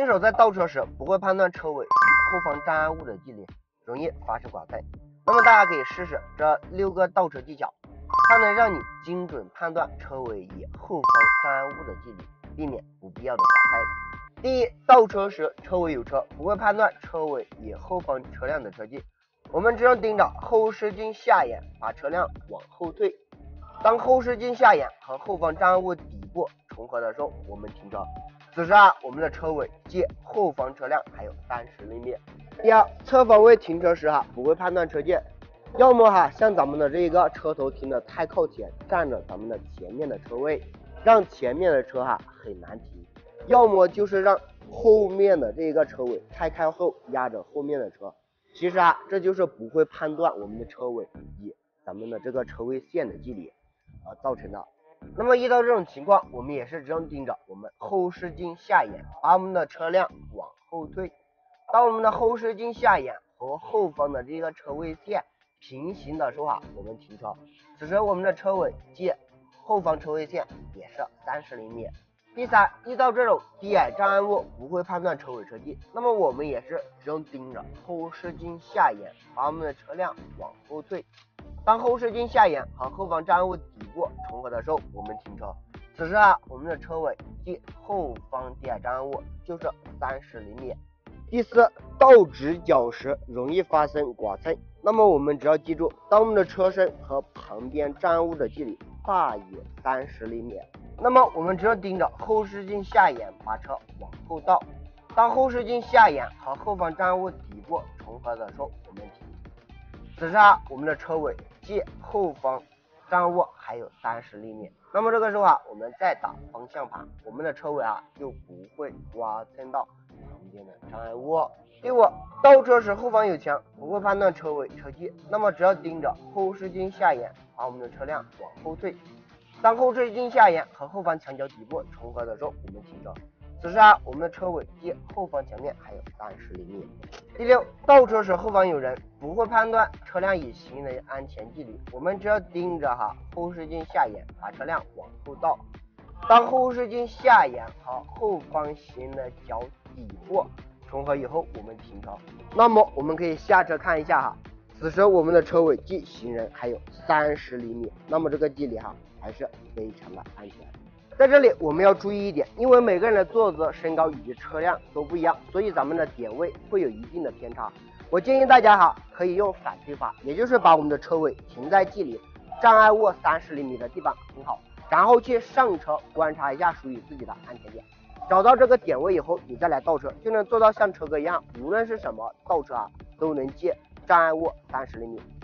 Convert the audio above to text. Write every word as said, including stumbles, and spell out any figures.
新手在倒车时不会判断车尾与后方障碍物的距离，容易发生剐蹭。那么大家可以试试这六个倒车技巧，它能让你精准判断车尾与后方障碍物的距离，避免不必要的剐蹭。第一，倒车时车尾有车，不会判断车尾与后方车辆的车距，我们只要盯着后视镜下沿，把车辆往后退。当后视镜下沿和后方障碍物底部重合的时候，我们停车。此时啊，我们的车尾距后方车辆还有三十厘米。第二，侧方位停车时哈、啊，不会判断车距，要么哈、啊、像咱们的这一个车头停的太靠前，占着咱们的前面的车位，让前面的车哈、啊、很难停；要么就是让后面的这个车尾太靠后，压着后面的车。其实啊，这就是不会判断我们的车尾与咱们的这个车位线的距离啊造成的。那么遇到这种情况，我们也是只能盯着我们后视镜下沿，把我们的车辆往后退。当我们的后视镜下沿和后方的这个车位线平行的时候啊，我们停车。此时我们的车尾距后方车位线也是三十厘米。第三，遇到这种低矮障碍物不会判断车尾车距，那么我们也是只用盯着后视镜下沿，把我们的车辆往后退。当后视镜下沿和后方障碍物底部重合的时候，我们停车。此时啊，我们的车尾距后方低矮障碍物就是三十厘米。第四，倒直角时容易发生剐蹭，那么我们只要记住，当我们的车身和旁边障碍物的距离大于三十厘米，那么我们只要盯着后视镜下沿，把车往后倒。当后视镜下沿和后方障碍物底部重合的时候，我们停。此时啊，我们的车尾距后方障碍物还有三十厘米。那么这个时候啊，我们再打方向盘，我们的车尾啊就不会刮蹭到旁边的障碍物。第五，倒车时后方有墙，不会判断车尾车距，那么只要盯着后视镜下沿，把我们的车辆往后退。当后视镜下沿和后方墙角底部重合的时候，我们停车。此时啊，我们的车尾距后方墙面还有三十厘米。第六，倒车时后方有人，不会判断车辆与行人安全距离，我们只要盯着哈后视镜下沿，把车辆往后倒。当后视镜下沿和后方行人角底部重合以后，我们停车。那么我们可以下车看一下哈，此时我们的车尾距行人还有三十厘米，那么这个距离哈还是非常的安全。在这里我们要注意一点，因为每个人的坐姿、身高以及车辆都不一样，所以咱们的点位会有一定的偏差。我建议大家哈可以用反推法，也就是把我们的车尾停在距离障碍物三十厘米的地方停好，然后去上车观察一下属于自己的安全点，找到这个点位以后，你再来倒车，就能做到像车哥一样，无论是什么倒车啊，都能距障碍物三十厘米。